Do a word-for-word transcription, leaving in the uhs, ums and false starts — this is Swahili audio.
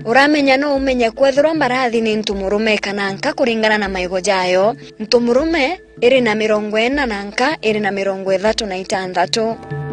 Uramenya no umenye kwethirwa mbarathi ni ntumurume kana nka kuringana na maigo jayo. Ntumurume iri na mirongo ena na nka iri na mirongo ithatu na itandatu.